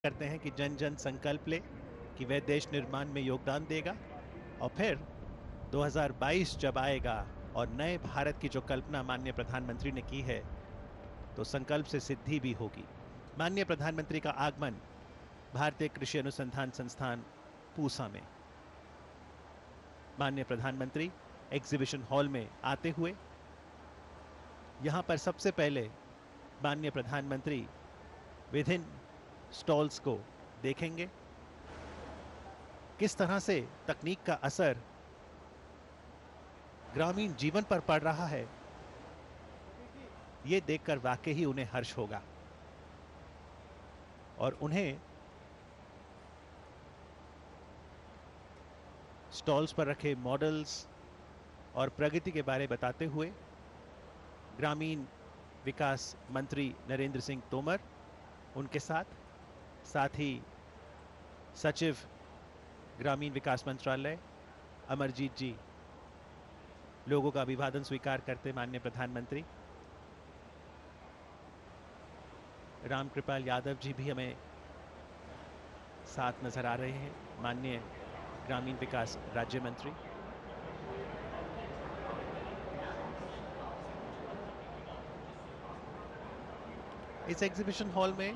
करते हैं कि जन जन संकल्प ले कि वह देश निर्माण में योगदान देगा, और फिर 2022 जब आएगा और नए भारत की जो कल्पना माननीय प्रधानमंत्री ने की है, तो संकल्प से सिद्धि भी होगी। माननीय प्रधानमंत्री का आगमन भारतीय कृषि अनुसंधान संस्थान पूसा में। माननीय प्रधानमंत्री एग्जीबिशन हॉल में आते हुए यहां पर सबसे पहले माननीय प्रधानमंत्री विभिन्न स्टॉल्स को देखेंगे, किस तरह से तकनीक का असर ग्रामीण जीवन पर पड़ रहा है, यह देखकर वाकई ही उन्हें हर्ष होगा और उन्हें स्टॉल्स पर रखे मॉडल्स और प्रगति के बारे बताते हुए ग्रामीण विकास मंत्री नरेंद्र सिंह तोमर, उनके साथ ही सचिव ग्रामीण विकास मंत्रालय अमरजीत जी लोगों का अभिवादन स्वीकार करते माननीय प्रधानमंत्री। रामकृपाल यादव जी भी हमें साथ नजर आ रहे हैं, माननीय ग्रामीण विकास राज्य मंत्री। इस एग्जीबिशन हॉल में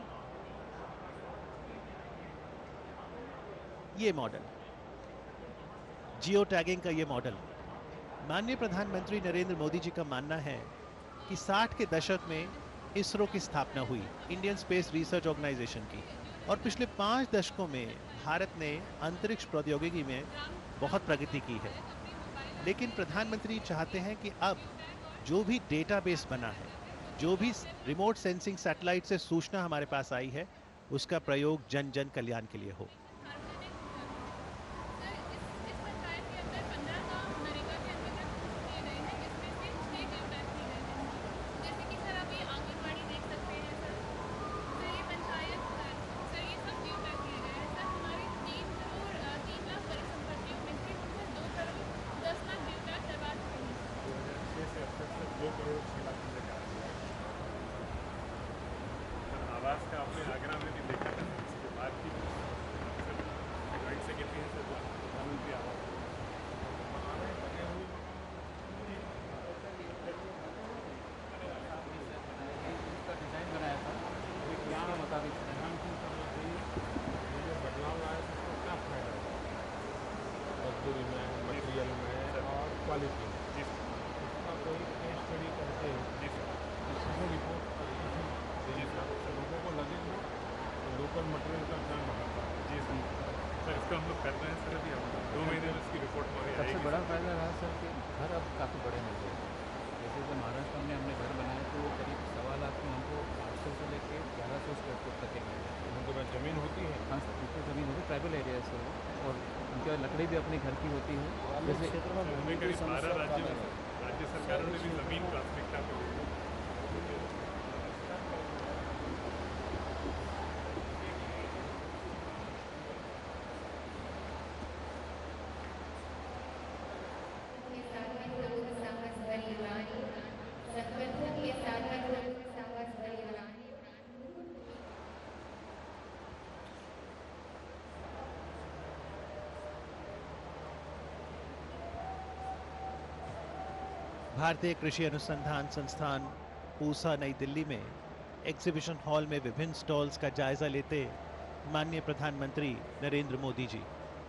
ये मॉडल, जियो टैगिंग का ये मॉडल, माननीय प्रधानमंत्री नरेंद्र मोदी जी का मानना है कि 60 के दशक में इसरो की स्थापना हुई, इंडियन स्पेस रिसर्च ऑर्गेनाइजेशन की, और पिछले 5 दशकों में भारत ने अंतरिक्ष प्रौद्योगिकी में बहुत प्रगति की है। लेकिन प्रधानमंत्री चाहते हैं कि अब जो भी डेटाबेस बना है, जो भी रिमोट सेंसिंग सैटेलाइट से सूचना हमारे पास आई है, उसका प्रयोग जन जन कल्याण के लिए हो। आवास का आपने आगरा में भी देखा था, इसके बाद की जॉइंट सेक्रेटरी हैं सर, प्रधानमंत्री आवास का डिज़ाइन बनाया था, क्या मुताबिक जो बदलाव आया है उसको क्या फायदा है मजदूरी में, मटेरियल में और क्वालिटी में, इसका कोई केस स्टडी करके इसको रिपोर्ट लोगों को लगेगा लोकल मटेरियल का क्या महत्व है। जी सर, इसका हम लोग कर रहे हैं सर, अभी हम 2 महीने में इसकी रिपोर्ट हमारी आएगी। सबसे बड़ा फायदा रहा सर कि घर अब काफ़ी बड़े मिल गए। जैसे जब महाराष्ट्र में हमने घर बनाया तो वो करीब 1.25 लाख में हमको 800 से लेके 1100 स्क्वायर फुट तक के मिल गए। उनके पास ज़मीन होती है? हाँ सर, उनकी ज़मीन होती है, ट्राइबल एरिया से, और उनके लकड़ी भी अपने घर की होती है। जैसे क्षेत्र में हमें करीब 12 राज्य सरकारों ने भी ज़मीन प्राथमिकता पे दी है। भारतीय कृषि अनुसंधान संस्थान पूसा नई दिल्ली में एग्जीबिशन हॉल में विभिन्न स्टॉल्स का जायजा लेते माननीय प्रधानमंत्री नरेंद्र मोदी जी।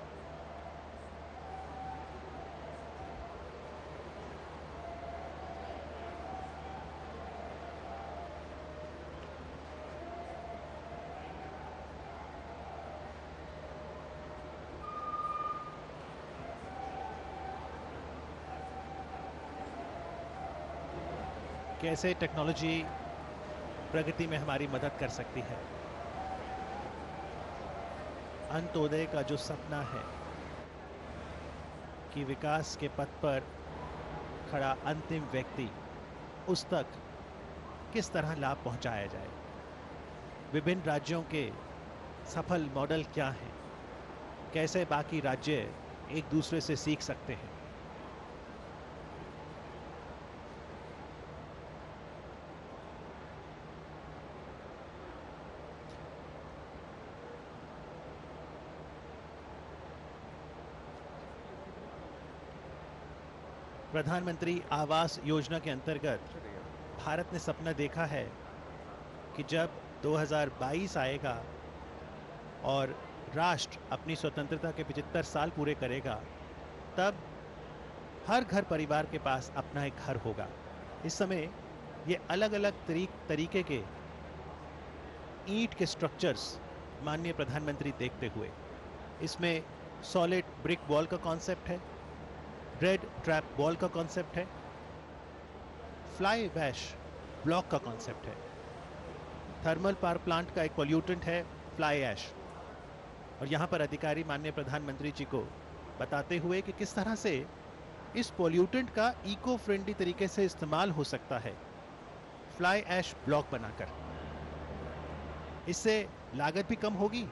कैसे टेक्नोलॉजी प्रगति में हमारी मदद कर सकती है। अंत्योदय का जो सपना है कि विकास के पथ पर खड़ा अंतिम व्यक्ति, उस तक किस तरह लाभ पहुंचाया जाए। विभिन्न राज्यों के सफल मॉडल क्या हैं, कैसे बाकी राज्य एक दूसरे से सीख सकते हैं। प्रधानमंत्री आवास योजना के अंतर्गत भारत ने सपना देखा है कि जब 2022 आएगा और राष्ट्र अपनी स्वतंत्रता के 75 साल पूरे करेगा, तब हर घर परिवार के पास अपना एक घर होगा। इस समय ये अलग अलग तरीके के ईंट के स्ट्रक्चर्स माननीय प्रधानमंत्री देखते हुए, इसमें सॉलिड ब्रिक वॉल का कॉन्सेप्ट है, रेड ट्रैप वॉल का कॉन्सेप्ट है, फ्लाई वैश ब्लॉक का कॉन्सेप्ट है, थर्मल पावर प्लांट का एक पॉल्यूटेंट है फ्लाई ऐश। और यहाँ पर अधिकारी माननीय प्रधानमंत्री जी को बताते हुए कि किस तरह से इस पॉल्यूटेंट का इको फ्रेंडली तरीके से इस्तेमाल हो सकता है फ्लाई ऐश ब्लॉक बनाकर। इससे लागत भी कम होगी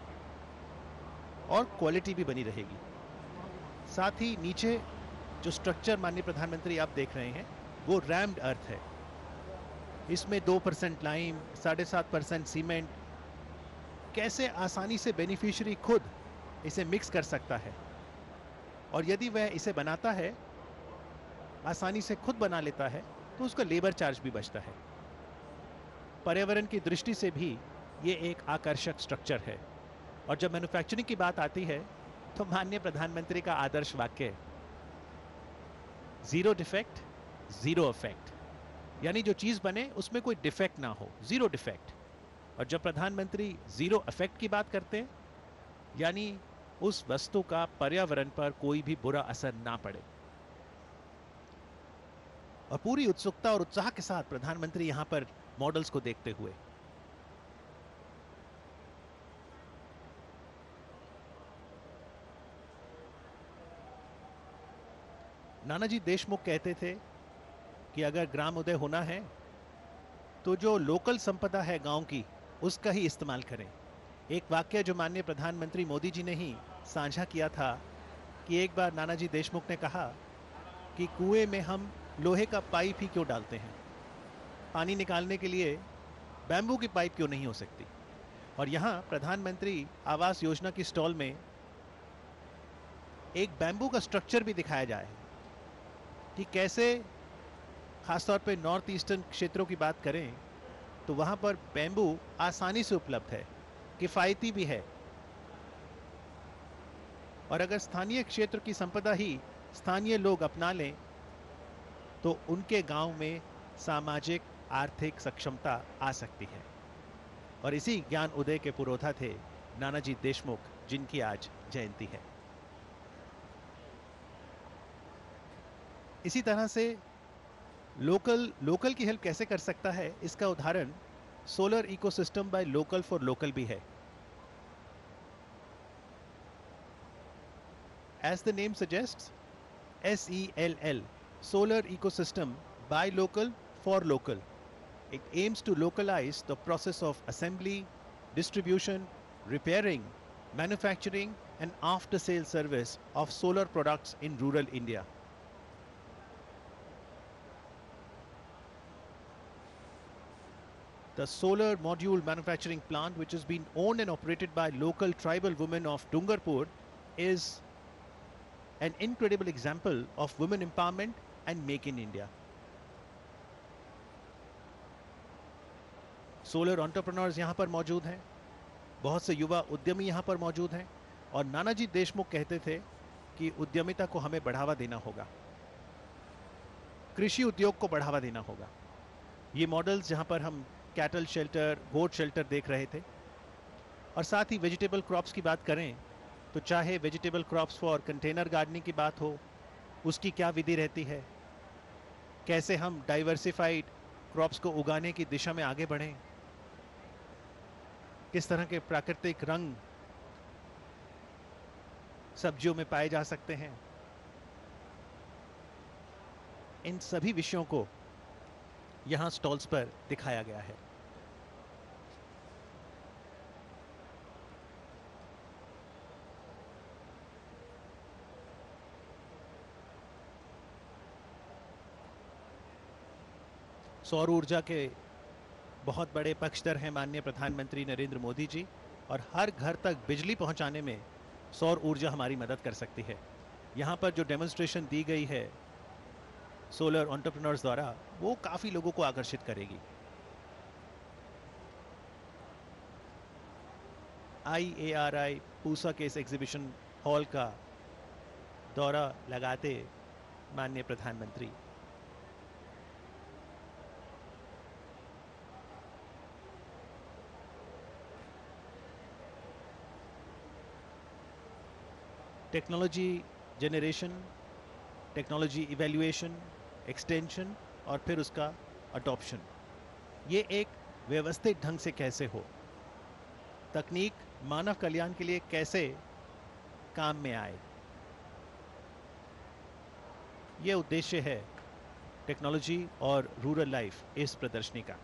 और क्वालिटी भी बनी रहेगी। साथ ही नीचे जो स्ट्रक्चर माननीय प्रधानमंत्री आप देख रहे हैं वो रैम्ड अर्थ है। इसमें 2% लाइम, 7.5% सीमेंट, कैसे आसानी से बेनिफिशियरी खुद इसे मिक्स कर सकता है। और यदि वह इसे बनाता है, आसानी से खुद बना लेता है, तो उसका लेबर चार्ज भी बचता है। पर्यावरण की दृष्टि से भी ये एक आकर्षक स्ट्रक्चर है। और जब मैन्युफैक्चरिंग की बात आती है तो माननीय प्रधानमंत्री का आदर्श वाक्य जीरो डिफेक्ट जीरो इफेक्ट, यानी जो चीज बने उसमें कोई डिफेक्ट ना हो, जीरो डिफेक्ट। और जब प्रधानमंत्री जीरो इफेक्ट की बात करते हैं, यानी उस वस्तु का पर्यावरण पर कोई भी बुरा असर ना पड़े। और पूरी उत्सुकता और उत्साह के साथ प्रधानमंत्री यहां पर मॉडल्स को देखते हुए। नानाजी देशमुख कहते थे कि अगर ग्राम उदय होना है तो जो लोकल संपदा है गांव की, उसका ही इस्तेमाल करें। एक वाक्य जो माननीय प्रधानमंत्री मोदी जी ने ही साझा किया था कि एक बार नानाजी देशमुख ने कहा कि कुएं में हम लोहे का पाइप ही क्यों डालते हैं, पानी निकालने के लिए बैम्बू की पाइप क्यों नहीं हो सकती। और यहाँ प्रधानमंत्री आवास योजना की स्टॉल में एक बैम्बू का स्ट्रक्चर भी दिखाया जाए कि कैसे, खासतौर पे नॉर्थ ईस्टर्न क्षेत्रों की बात करें तो वहाँ पर बैम्बू आसानी से उपलब्ध है, किफ़ायती भी है। और अगर स्थानीय क्षेत्र की संपदा ही स्थानीय लोग अपना लें तो उनके गांव में सामाजिक आर्थिक सक्षमता आ सकती है। और इसी ज्ञान उदय के पुरोधा थे नानाजी देशमुख, जिनकी आज जयंती है। इसी तरह से लोकल की हेल्प कैसे कर सकता है, इसका उदाहरण solar ecosystem buy local for local भी है। As the name suggests, SELL, Solar Ecosystem by Local for Local. It aims to localize the process of assembly, distribution, repairing, manufacturing and after-sale service of solar products in rural India. The solar module manufacturing plant, which has been owned and operated by local tribal women of Dungarpur, is an incredible example of women empowerment and make in India. Solar entrepreneurs यहाँ पर मौजूद हैं, बहुत से युवा उद्यमी यहाँ पर मौजूद हैं। और नानाजी देशमुख कहते थे कि उद्यमिता को हमें बढ़ावा देना होगा, कृषि उद्योग को बढ़ावा देना होगा। ये मॉडल्स जहाँ पर हम कैटल शेल्टर, गोट शेल्टर देख रहे थे। और साथ ही वेजिटेबल क्रॉप्स की बात करें तो चाहे vegetable crops for container gardening की बात हो, उसकी क्या विधि रहती है, कैसे हम डाइवर्सिफाइड क्रॉप्स को उगाने की दिशा में आगे बढ़ें, किस तरह के प्राकृतिक रंग सब्जियों में पाए जा सकते हैं, इन सभी विषयों को यहां स्टॉल्स पर दिखाया गया है। सौर ऊर्जा के बहुत बड़े पक्षधर हैं माननीय प्रधानमंत्री नरेंद्र मोदी जी, और हर घर तक बिजली पहुंचाने में सौर ऊर्जा हमारी मदद कर सकती है। यहाँ पर जो डेमोन्स्ट्रेशन दी गई है सोलर एंटरप्रेन्योर्स द्वारा, वो काफी लोगों को आकर्षित करेगी। IARI पूसा के इस एग्जीबिशन हॉल का दौरा लगाते माननीय प्रधानमंत्री technology generation, technology evaluation, extension और फिर उसका अडॉप्शन, ये एक व्यवस्थित ढंग से कैसे हो, तकनीक मानव कल्याण के लिए कैसे काम में आए, ये उद्देश्य है टेक्नोलॉजी और रूरल लाइफ इस प्रदर्शनी का।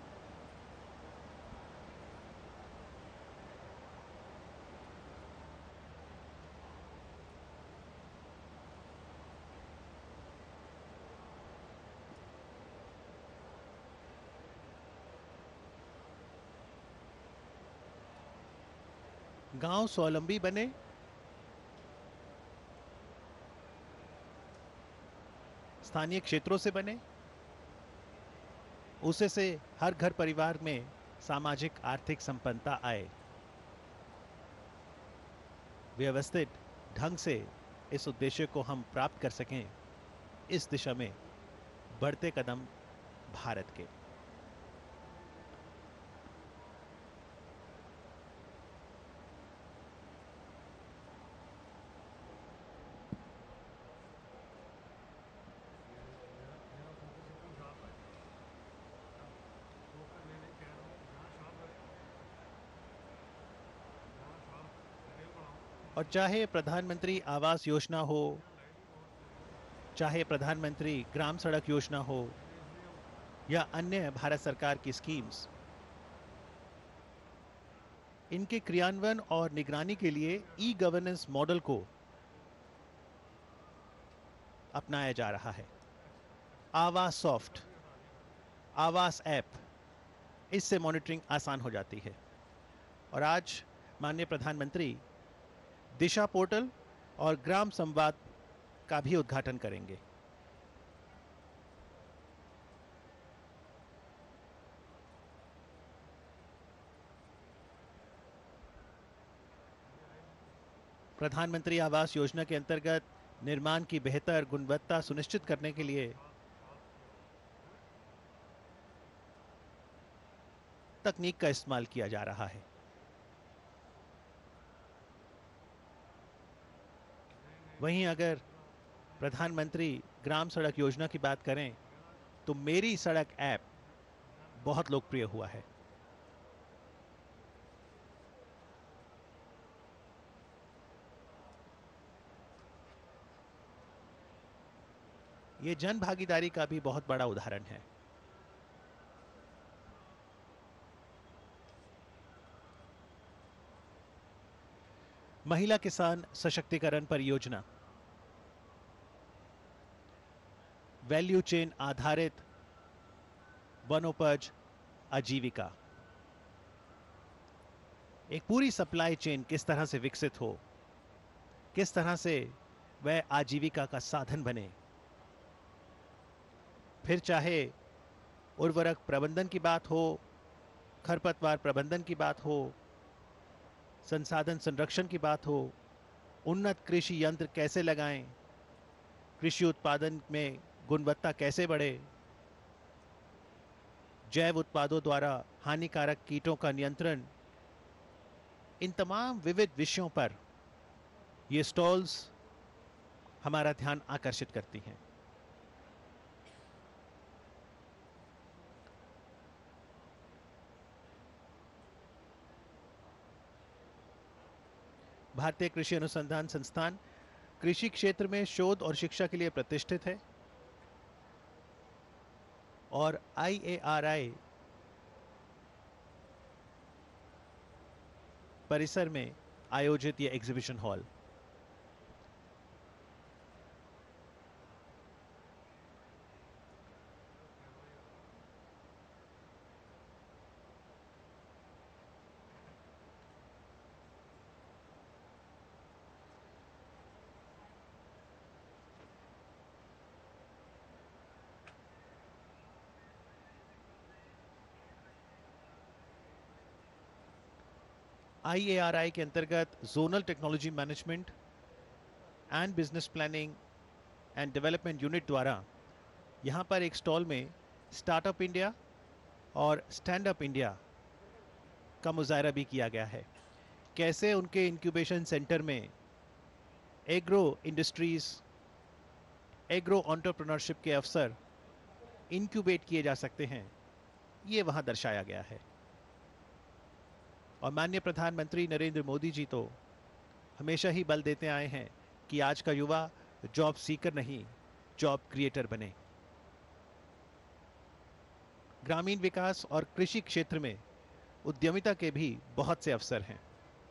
गांव स्वावलंबी बने, स्थानीय क्षेत्रों से बने, उसे से हर घर परिवार में सामाजिक आर्थिक संपन्नता आए, व्यवस्थित ढंग से इस उद्देश्य को हम प्राप्त कर सकें, इस दिशा में बढ़ते कदम भारत के। और चाहे प्रधानमंत्री आवास योजना हो, चाहे प्रधानमंत्री ग्राम सड़क योजना हो या अन्य भारत सरकार की स्कीम्स, इनके क्रियान्वयन और निगरानी के लिए ई गवर्नेंस मॉडल को अपनाया जा रहा है। आवास सॉफ्ट, आवास ऐप, इससे मॉनिटरिंग आसान हो जाती है। और आज माननीय प्रधानमंत्री दिशा पोर्टल और ग्राम संवाद का भी उद्घाटन करेंगे। प्रधानमंत्री आवास योजना के अंतर्गत निर्माण की बेहतर गुणवत्ता सुनिश्चित करने के लिए तकनीक का इस्तेमाल किया जा रहा है। वहीं अगर प्रधानमंत्री ग्राम सड़क योजना की बात करें तो मेरी सड़क ऐप बहुत लोकप्रिय हुआ है। यह जन भागीदारी का भी बहुत बड़ा उदाहरण है। महिला किसान सशक्तिकरण परियोजना, वैल्यू चेन आधारित वनोपज आजीविका, एक पूरी सप्लाई चेन किस तरह से विकसित हो, किस तरह से वह आजीविका का साधन बने। फिर चाहे उर्वरक प्रबंधन की बात हो, खरपतवार प्रबंधन की बात हो, संसाधन संरक्षण की बात हो, उन्नत कृषि यंत्र कैसे लगाएं, कृषि उत्पादन में गुणवत्ता कैसे बढ़े, जैव उत्पादों द्वारा हानिकारक कीटों का नियंत्रण, इन तमाम विविध विषयों पर ये स्टॉल्स हमारा ध्यान आकर्षित करती हैं। भारतीय कृषि अनुसंधान संस्थान कृषि क्षेत्र में शोध और शिक्षा के लिए प्रतिष्ठित है और IARI परिसर में आयोजित यह एग्जीबिशन हॉल IARI के अंतर्गत zonal technology management and business planning and development unit द्वारा यहाँ पर एक स्टॉल में स्टार्टअप इंडिया और स्टैंड अप इंडिया का मुजाहरा भी किया गया है। कैसे उनके इंक्यूबेशन सेंटर में एग्रो इंडस्ट्रीज, एग्रो एंटरप्रेन्योरशिप के अवसर इंक्यूबेट किए जा सकते हैं, ये वहाँ दर्शाया गया है। और माननीय प्रधानमंत्री नरेंद्र मोदी जी तो हमेशा ही बल देते आए हैं कि आज का युवा जॉब सीकर नहीं, जॉब क्रिएटर बने। ग्रामीण विकास और कृषि क्षेत्र में उद्यमिता के भी बहुत से अवसर हैं।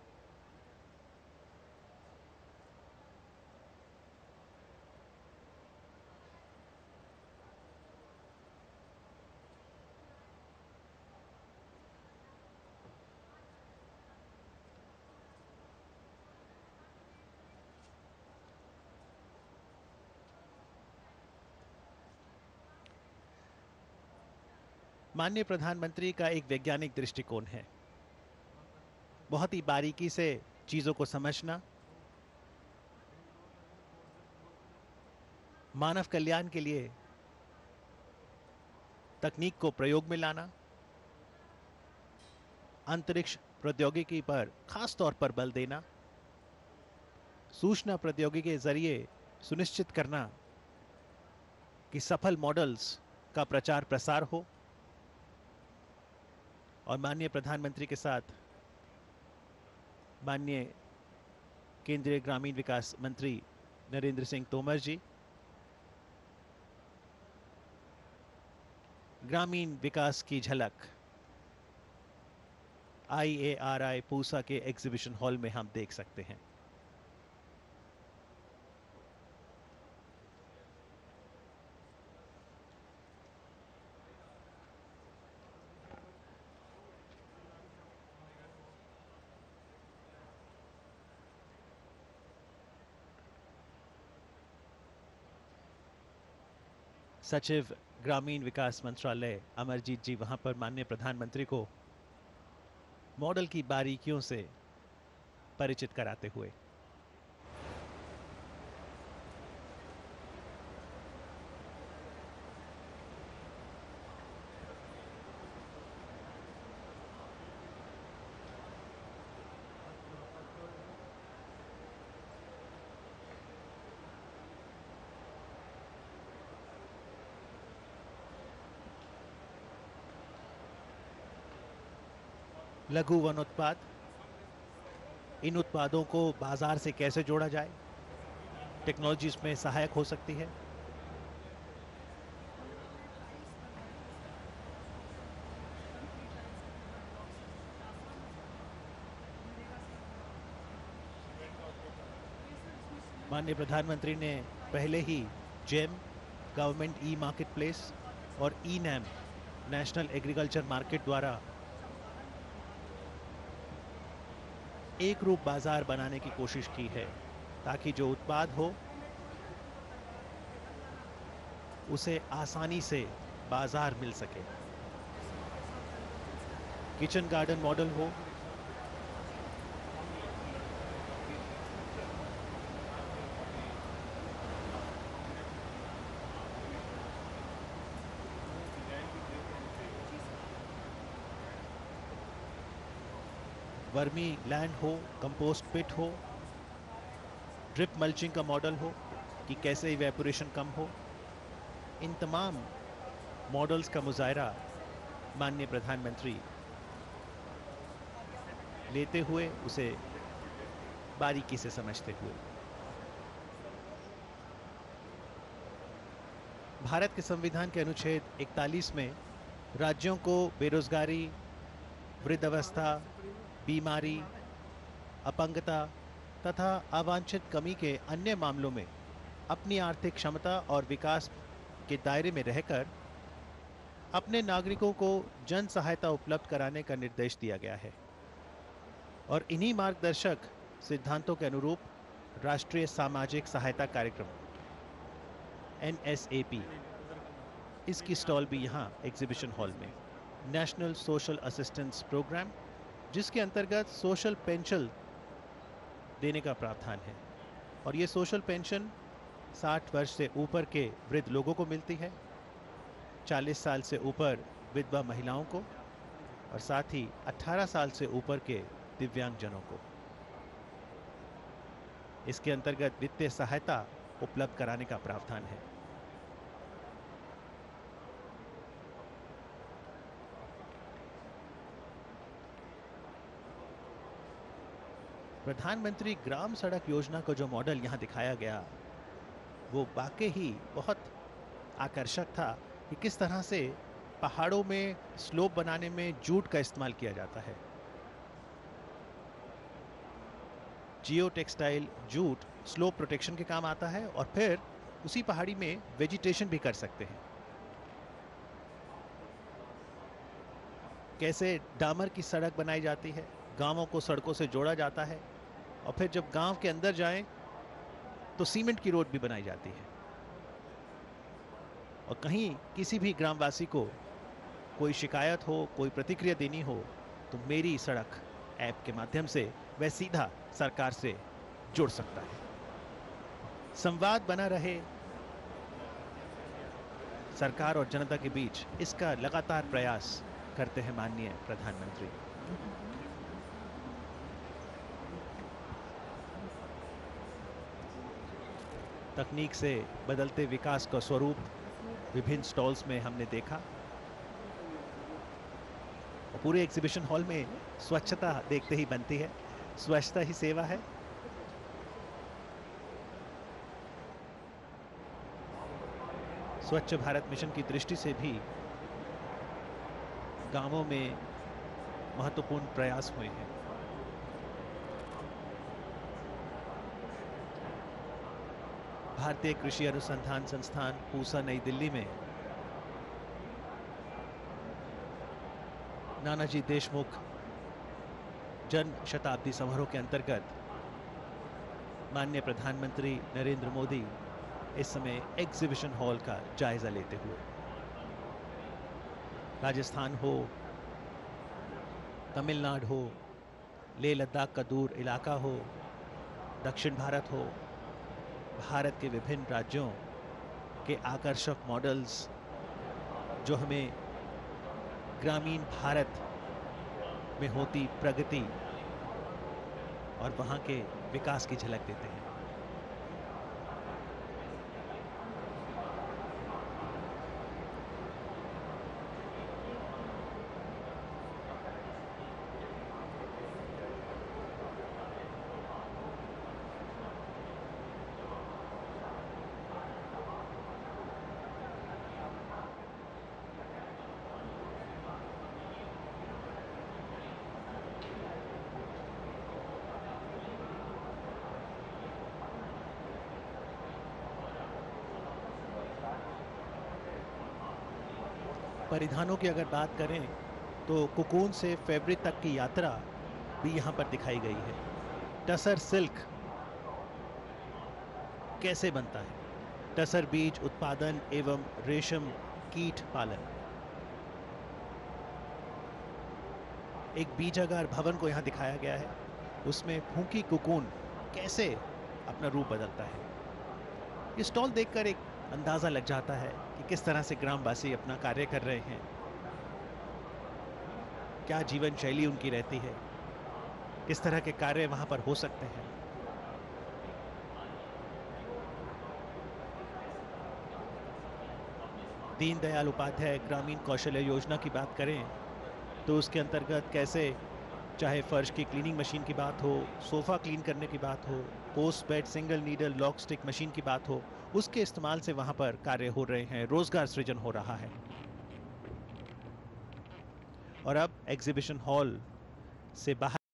माननीय प्रधानमंत्री का एक वैज्ञानिक दृष्टिकोण है, बहुत ही बारीकी से चीजों को समझना, मानव कल्याण के लिए तकनीक को प्रयोग में लाना, अंतरिक्ष प्रौद्योगिकी पर खास तौर पर बल देना, सूचना प्रौद्योगिकी के जरिए सुनिश्चित करना कि सफल मॉडल्स का प्रचार प्रसार हो। और माननीय प्रधानमंत्री के साथ माननीय केंद्रीय ग्रामीण विकास मंत्री नरेंद्र सिंह तोमर जी ग्रामीण विकास की झलक IARI पूसा के एग्जीबिशन हॉल में हम देख सकते हैं। सचिव ग्रामीण विकास मंत्रालय अमरजीत जी वहां पर माननीय प्रधानमंत्री को मॉडल की बारीकियों से परिचित कराते हुए। लघु वन उत्पाद, इन उत्पादों को बाजार से कैसे जोड़ा जाए, टेक्नोलॉजी इसमें सहायक हो सकती है। माननीय प्रधानमंत्री ने पहले ही GeM, government e market place और e NAM, national agriculture market द्वारा एक रूप बाजार बनाने की कोशिश की है, ताकि जो उत्पाद हो उसे आसानी से बाजार मिल सके। किचन गार्डन मॉडल हो, वर्मी लैंड हो, कंपोस्ट पिट हो, ड्रिप मल्चिंग का मॉडल हो कि कैसे इवेपोरेशन कम हो, इन तमाम मॉडल्स का मुजाहरा माननीय प्रधानमंत्री लेते हुए उसे बारीकी से समझते हुए। भारत के संविधान के अनुच्छेद 41 में राज्यों को बेरोजगारी, वृद्धावस्था, बीमारी, अपंगता तथा अवांछित कमी के अन्य मामलों में अपनी आर्थिक क्षमता और विकास के दायरे में रहकर अपने नागरिकों को जन सहायता उपलब्ध कराने का निर्देश दिया गया है। और इन्हीं मार्गदर्शक सिद्धांतों के अनुरूप राष्ट्रीय सामाजिक सहायता कार्यक्रम NSAP, इसकी स्टॉल भी यहाँ एग्जीबिशन हॉल में, नेशनल सोशल असिस्टेंस प्रोग्राम जिसके अंतर्गत सोशल पेंशन देने का प्रावधान है। और ये सोशल पेंशन 60 वर्ष से ऊपर के वृद्ध लोगों को मिलती है, 40 साल से ऊपर विधवा महिलाओं को, और साथ ही 18 साल से ऊपर के दिव्यांगजनों को। इसके अंतर्गत वित्तीय सहायता उपलब्ध कराने का प्रावधान है। प्रधानमंत्री ग्राम सड़क योजना का जो मॉडल यहां दिखाया गया वो वाकई ही बहुत आकर्षक था कि किस तरह से पहाड़ों में स्लोप बनाने में जूट का इस्तेमाल किया जाता है। Geo textile jute slope protection के काम आता है और फिर उसी पहाड़ी में वेजिटेशन भी कर सकते हैं। कैसे डामर की सड़क बनाई जाती है, गांवों को सड़कों से जोड़ा जाता है, और फिर जब गांव के अंदर जाएं तो सीमेंट की रोड भी बनाई जाती है। और कहीं किसी भी ग्रामवासी को कोई शिकायत हो, कोई प्रतिक्रिया देनी हो, तो मेरी सड़क ऐप के माध्यम से वह सीधा सरकार से जुड़ सकता है। संवाद बना रहे सरकार और जनता के बीच, इसका लगातार प्रयास करते हैं माननीय प्रधानमंत्री। तकनीक से बदलते विकास का स्वरूप विभिन्न स्टॉल्स में हमने देखा, और पूरे एग्जीबिशन हॉल में स्वच्छता देखते ही बनती है। स्वच्छता ही सेवा है। स्वच्छ भारत मिशन की दृष्टि से भी गांवों में महत्वपूर्ण प्रयास हुए हैं। भारतीय कृषि अनुसंधान संस्थान पूसा नई दिल्ली में नानाजी देशमुख जन शताब्दी समारोह के अंतर्गत माननीय प्रधानमंत्री नरेंद्र मोदी इस समय एग्जीबिशन हॉल का जायजा लेते हुए, राजस्थान हो, तमिलनाडु हो, लेह लद्दाख का दूर इलाका हो, दक्षिण भारत हो, भारत के विभिन्न राज्यों के आकर्षक मॉडल्स जो हमें ग्रामीण भारत में होती प्रगति और वहां के विकास की झलक देते हैं। परिधानों की अगर बात करें तो कोकून से फैब्रिक तक की यात्रा भी यहाँ पर दिखाई गई है। टसर सिल्क कैसे बनता है, टसर बीज उत्पादन एवं रेशम कीट पालन। एक बीजागार भवन को यहाँ दिखाया गया है, उसमें फूंकी कोकून कैसे अपना रूप बदलता है। ये स्टॉल देखकर एक अंदाजा लग जाता है कि किस तरह से ग्रामवासी अपना कार्य कर रहे हैं, क्या जीवन शैली उनकी रहती है, किस तरह के कार्य वहां पर हो सकते हैं। दीनदयाल उपाध्याय ग्रामीण कौशल्य योजना की बात करें तो उसके अंतर्गत कैसे चाहे फर्श की क्लीनिंग मशीन की बात हो, सोफा क्लीन करने की बात हो, post bed single needle lock stitch machine की बात हो, उसके इस्तेमाल से वहां पर कार्य हो रहे हैं, रोजगार सृजन हो रहा है। और अब एग्जीबिशन हॉल से बाहर